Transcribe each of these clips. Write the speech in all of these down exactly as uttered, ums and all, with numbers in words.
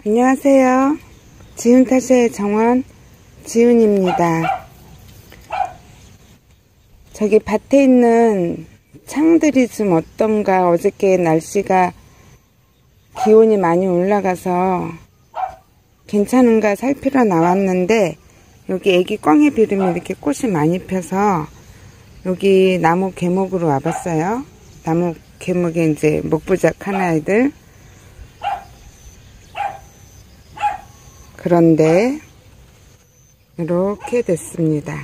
안녕하세요. 지훈타시의 정원 지훈입니다. 저기 밭에 있는 창들이 좀 어떤가. 어저께 날씨가 기온이 많이 올라가서 괜찮은가 살피러 나왔는데, 여기 애기 꽝의 비름이 이렇게 꽃이 많이 펴서 여기 나무 계목으로 와봤어요. 나무 계목에 이제 목부작한 아이들. 그런데 이렇게 됐습니다.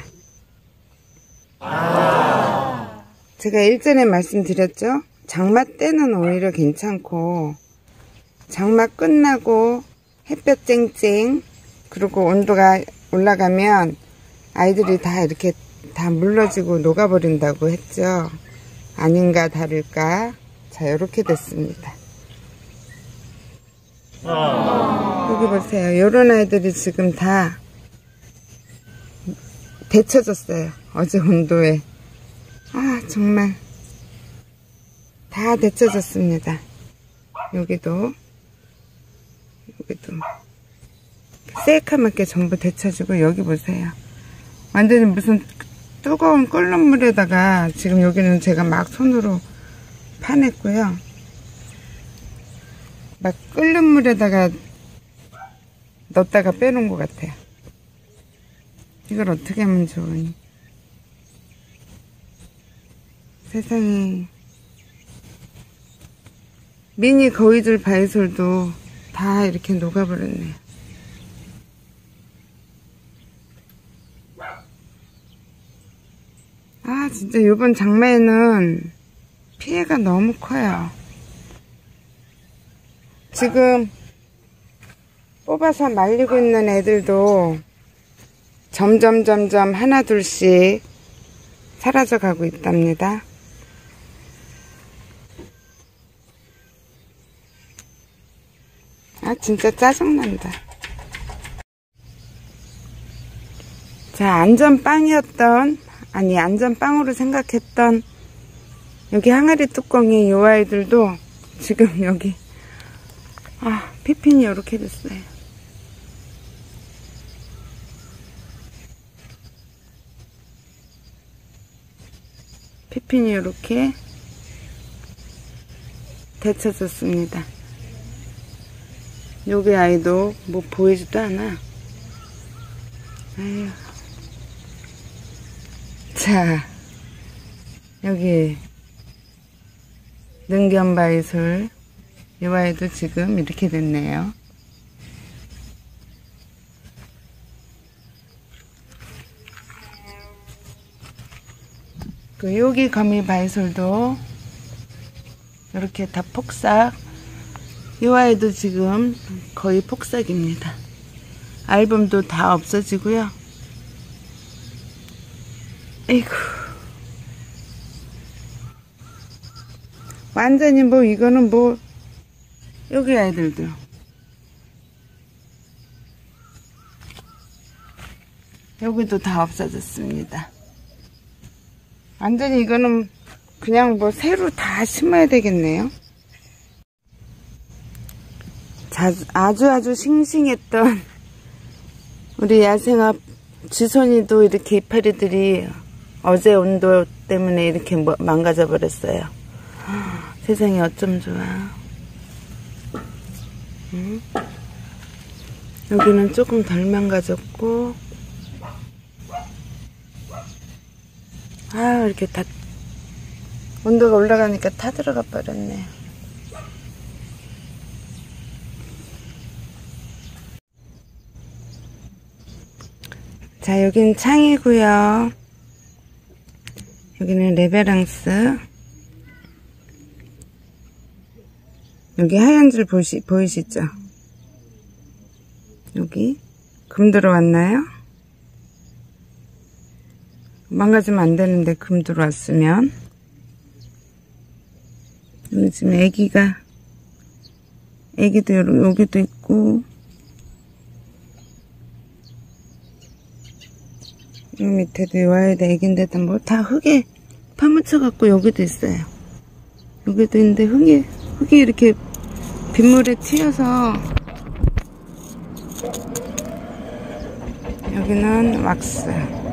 아. 제가 일전에 말씀드렸죠. 장마 때는 오히려 괜찮고, 장마 끝나고 햇볕 쨍쨍, 그리고 온도가 올라가면 아이들이 다 이렇게 다 물러지고 녹아버린다고 했죠. 아닌가 다를까. 자, 이렇게 됐습니다. 아. 여기 보세요. 요런 아이들이 지금 다 데쳐졌어요. 어제 온도에. 아, 정말 다 데쳐졌습니다. 여기도 여기도 새카맣게 전부 데쳐지고, 여기 보세요. 완전히 무슨 뜨거운 끓는 물에다가, 지금 여기는 제가 막 손으로 파냈고요. 막 끓는 물에다가 넣었다가 빼놓은 것 같아요. 이걸 어떻게 하면 좋으니. 세상에. 미니 거위줄 바이솔도 다 이렇게 녹아버렸네요. 아, 진짜 이번 장마에는 피해가 너무 커요. 지금 뽑아서 말리고 있는 애들도 점점 점점 하나 둘씩 사라져 가고 있답니다. 아, 진짜 짜증난다. 자, 안전빵이었던, 아니 안전빵으로 생각했던 여기 항아리 뚜껑이 요 아이들도 지금 여기, 아, 피핀이 이렇게 됐어요. 피핀이 이렇게 데쳐졌습니다. 여기 아이도 뭐 보이지도 않아. 아유. 자, 여기 능견바이솔 이 아이도 지금 이렇게 됐네요. 그 여기 거미 바이솔도 이렇게 다 폭삭. 이 아이도 지금 거의 폭삭입니다. 알범도 다 없어지고요. 에이구. 완전히 뭐 이거는 뭐, 여기 아이들도 여기도 다 없어졌습니다. 완전히 이거는 그냥 뭐 새로 다 심어야 되겠네요. 자주, 아주 아주 싱싱했던 우리 야생화 쥐손이도 이렇게 이파리들이 어제 온도 때문에 이렇게 망가져 버렸어요. 세상에 어쩜 좋아. 응? 여기는 조금 덜 망가졌고, 아, 이렇게 다 온도가 올라가니까 타 들어가 버렸네. 자, 여긴 창이고요. 여기는 레베랑스. 여기 하얀 줄 보시, 보이시죠? 여기 금 들어왔나요? 망가지면 안 되는데 금 들어왔으면. 여기 지금 애기가, 애기도 여기도 있고, 이 밑에도 와야 돼. 애기인데도 뭐 다 흙에 파묻혀갖고 여기도 있어요. 여기도 있는데 흙이, 흙이 이렇게 빗물에 튀어서 여기는 왁스.